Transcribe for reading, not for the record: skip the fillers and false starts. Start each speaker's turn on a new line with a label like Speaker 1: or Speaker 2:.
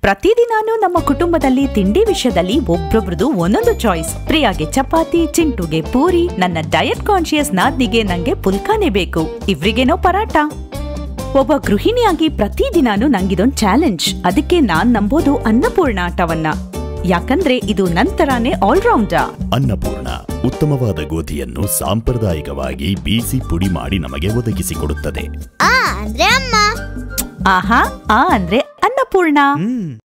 Speaker 1: ಪ್ರತಿದಿನಾನು ನಮ್ಮ ಕುಟುಂಬದಲ್ಲಿ ತಿಂಡಿ ವಿಷಯದಲ್ಲಿ ಒಬ್ಬೊಬ್ರದು ಒಂದೊಂದು ಚಾಯ್ಸ್. ಪ್ರಿಯಾಗೆ ಚಪಾತಿ, ಚಿಂಟುಗೆ ಪೂರಿ, ನನ್ನ ಡಯಟ್ ಕಾನ್ಶಿಯಸ್ ನಾದ್ನಿಗೆ ನಂಗೆ ಪುಲ್ಕಾನೇ ಬೇಕು, ಇವ್ರಿಗೇನೋ ಪರಾಟ. ಒಬ್ಬ ಗೃಹಿಣಿಯಾಗಿ ಪ್ರತಿದಿನಾನು ನಂಗಿದೊಂದು ಚಾಲೆಂಜ್. ಅದಕ್ಕೆ ನಾನ್ ನಂಬೋದು ಅನ್ನಪೂರ್ಣ ಆಟವನ್ನ. ಯಾಕಂದ್ರೆ ಇದು ನಂತರಾನೇ ಆಲ್ರೌಂಡರ್.
Speaker 2: ಅನ್ನಪೂರ್ಣ ಉತ್ತಮವಾದ ಗೋಧಿಯನ್ನು ಸಾಂಪ್ರದಾಯಿಕವಾಗಿ ಬೀಸಿ ಪುಡಿ ಮಾಡಿ ನಮಗೆ ಒದಗಿಸಿಕೊಡುತ್ತದೆ.
Speaker 1: ಆಹಾ, ಆ ಅಂದ್ರೆ ಅನ್ನಪೂರ್ಣ.